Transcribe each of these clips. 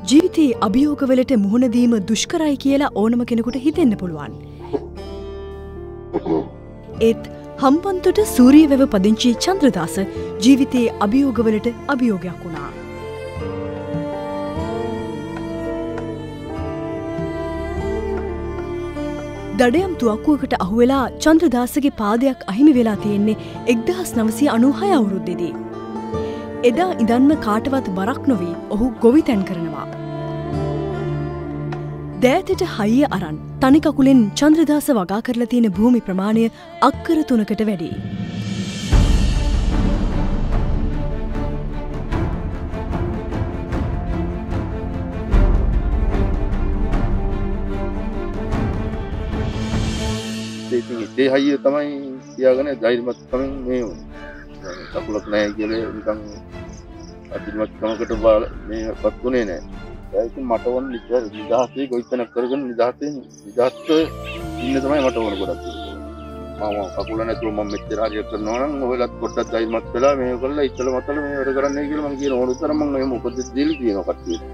ජීවිතයේ අභියෝගවලට මුහුණ දීම දුෂ්කරයි කියලා ඕනම කෙනෙකුට හිතෙන්න පුළුවන්. ඒත් හම්බන්තොට සූරියවැව පදිංචි චන්ද්‍රදාස ජීවිතයේ අභියෝගවලට අභියෝගයක් වුණා. දඩයම් තුවක්කුවකට අහුවෙලා චන්ද්‍රදාසගේ පාදයක් අහිමි වෙලා තියෙන්නේ 1996 අවුරුද්දේදී. එදා ඉඳන්ම කාටවත් බරක් නොවී ඔහු ගොවිතැන් කරනවා. දෑතට හයිය අරන් තනි කකුලෙන් චන්ද්‍රදාස වගා කරලා තියෙන භූමි ප්‍රමාණය අක්කර 3කට වැඩි. ඒ හයිය තමයි තියාගෙන ධෛර්යමත් කමින් මේ කකුලක් නැහැ කියලා නිකන් අදිමත් කමකට මේපත් උනේ නැහැ. ඒක මට වොන් නිදහසේ ගොවිතැනක් කරගෙන නිදහසේ ඉන්න තමයි මට වොන ගොඩක්. මම කකුල නැතුව මම මෙච්චර හරියට කරනවා නම් ඔයලත් පොඩ්ඩක් ධෛර්යමත් වෙලා මේක කරලා ඉතල මතල මේ වැඩ කරන්නයි කියලා මම කියන ඕන උතර මම එහෙම උපදෙස් දීලා තියෙනවා කට්ටියට.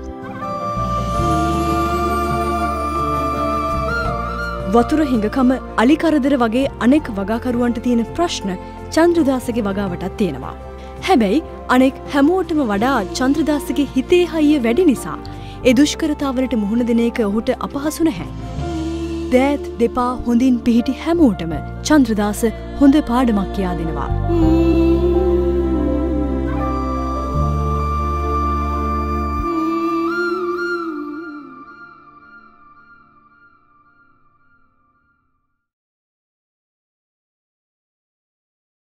වතුර හිඟකම අලි කරදර වගේ අනෙක් වගාකරුවන්ට තියෙන ප්‍රශ්න චන්ද්‍රදාසගේ වගාවටත් තියෙනවා. හැබැයි අනෙක් හැමෝටම වඩා චන්ද්‍රදාසගේ හිතේ හයිය වැඩි නිසා ඒ දුෂ්කරතාවලට මුහුණ දෙන එක ඔහුට අපහසු නැහැ. දෑත් දෙපා හොඳින් පිහිටි හැමෝටම චන්ද්‍රදාස හොඳ පාඩමක් කියා දෙනවා.